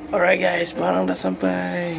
Alright guys, barang dah sampai.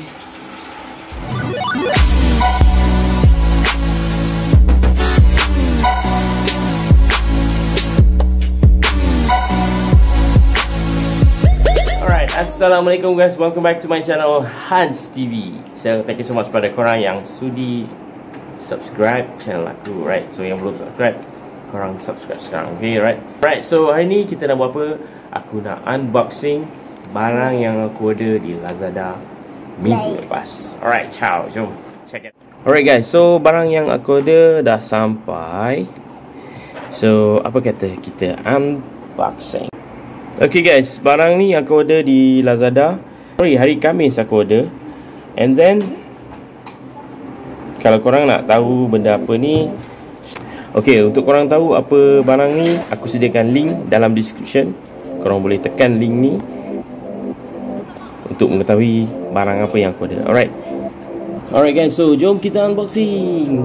Alright, assalamualaikum guys, welcome back to my channel Hans TV. So thank you so much pada korang yang sudi subscribe channel aku, right? So yang belum subscribe, korang subscribe sekarang, okay, right? Right, so hari ni kita nak buat apa? Aku nak unboxing barang yang aku order di Lazada minggu lepas. Alright, ciao, jom check it. Alright guys, so barang yang aku order dah sampai. So apa kata kita unboxing. Okay guys, barang ni aku order di Lazada. Hari Khamis aku order. And then kalau korang nak tahu benda apa ni, okay, untuk korang tahu apa barang ni, aku sediakan link dalam description. Korang boleh tekan link ni untuk mengetahui barang apa yang aku order. Alright. Alright guys, so jom kita unboxing.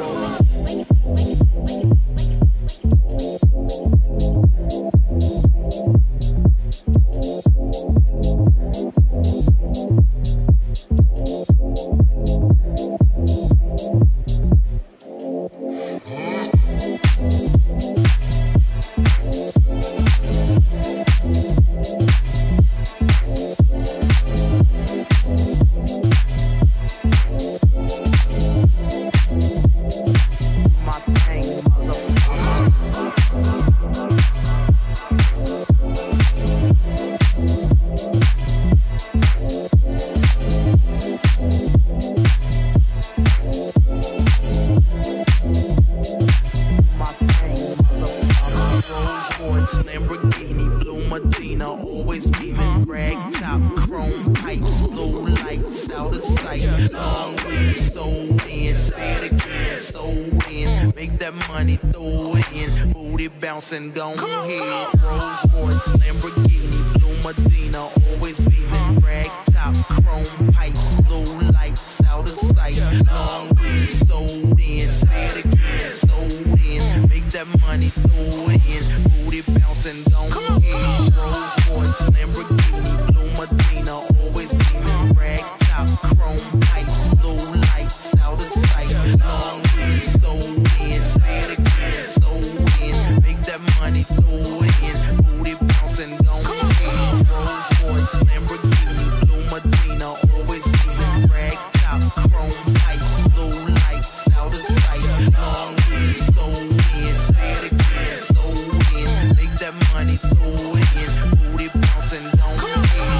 Lamborghini, blue Medina, always beaming, rag top, chrome pipes, blue lights out of sight. Long weed, sold in, say it again, sold in. Make that money, throw it in, booty bouncing, don't hit. Rolls Royce, Lamborghini, blue Medina, always beaming, rag top, chrome pipes, blue lights out of sight. Long weed, sold in, say it again, sold in. Make that money, throw it in, booty bouncing, don't hit. Rolls Royce, Lamborghini, blue Medina, always beaming, rag top, chrome pipes, blue lights out of sight. Long weed, sold in, say it again, sold in. Make that money, throw it in, booty bouncing, don't hit. Rolls Royce, Lamborghini, blue Medina, always beaming, rag top, chrome pipes, blue lights out of sight. Long weed, sold in, say it again, sold in. Make that money, throw it in, booty bouncing, don't hit.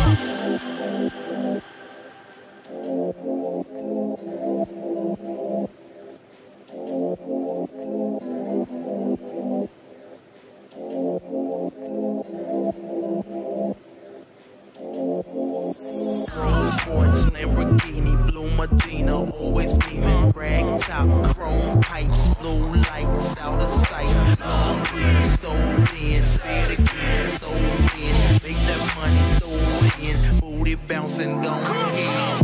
Rolls Royce, Lamborghini, blue Medina, always beaming, rag top, chrome pipes, blue lights out of sight. Long weed, sold in, say it again, sold in. Make that money, throw it in, booty bouncing, don't hit.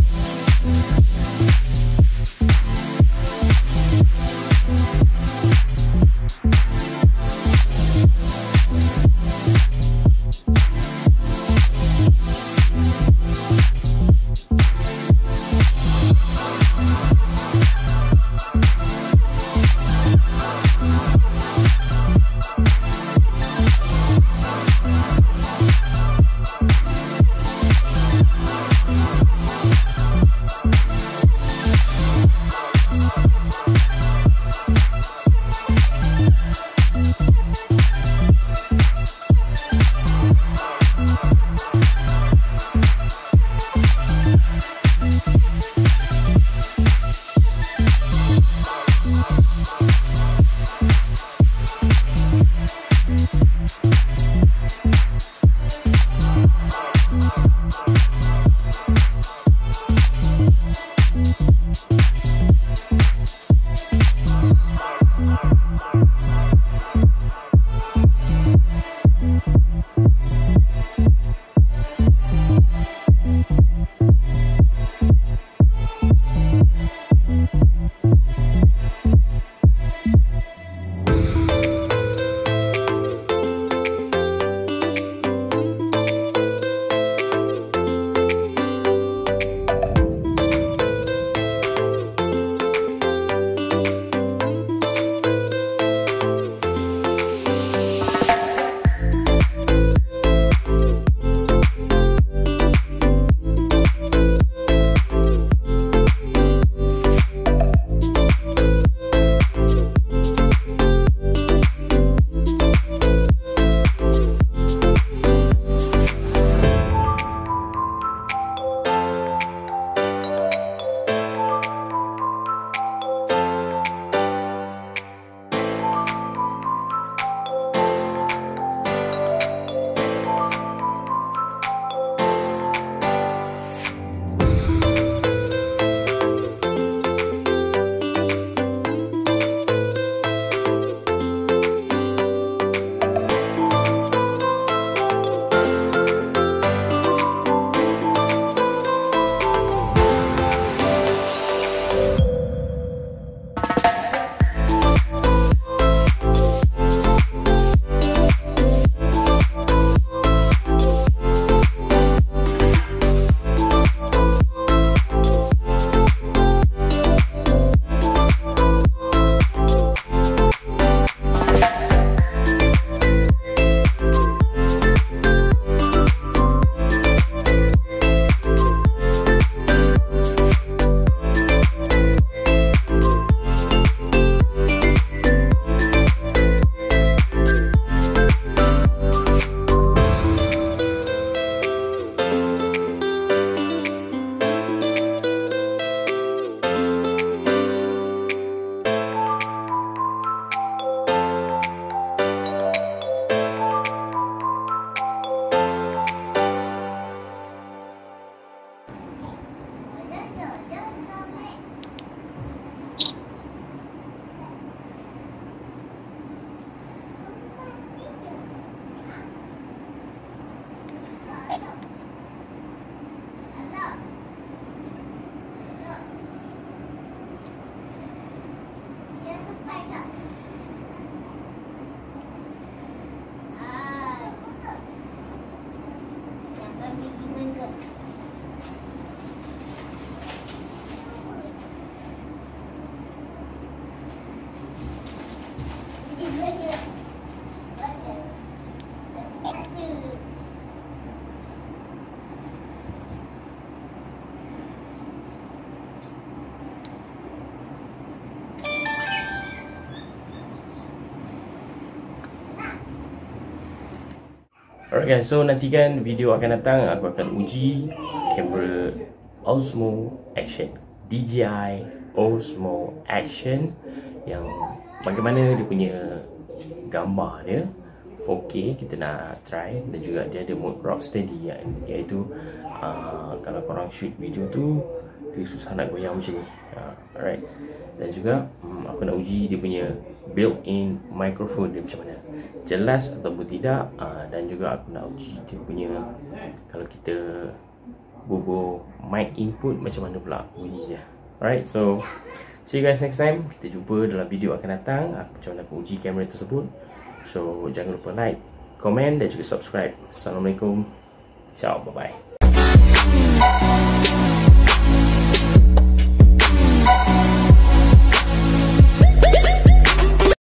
Alright guys, so nantikan video akan datang, aku akan uji kamera Osmo Action, DJI Osmo Action, yang bagaimana dia punya gambar dia 4K kita nak try. Dan juga dia ada mode Rocksteady, iaitu kalau korang shoot video tu dia susah nak goyang macam ni. Alright. Dan juga aku nak uji dia punya built-in microphone dia macam mana, jelas ataupun tidak. Dan juga aku nak uji dia punya kalau kita bubuh mic input macam mana pula bunyinya. Alright, so see you guys next time. Kita jumpa dalam video akan datang, macam mana aku uji kamera tersebut. So jangan lupa like, komen dan juga subscribe. Assalamualaikum. Ciao, bye bye.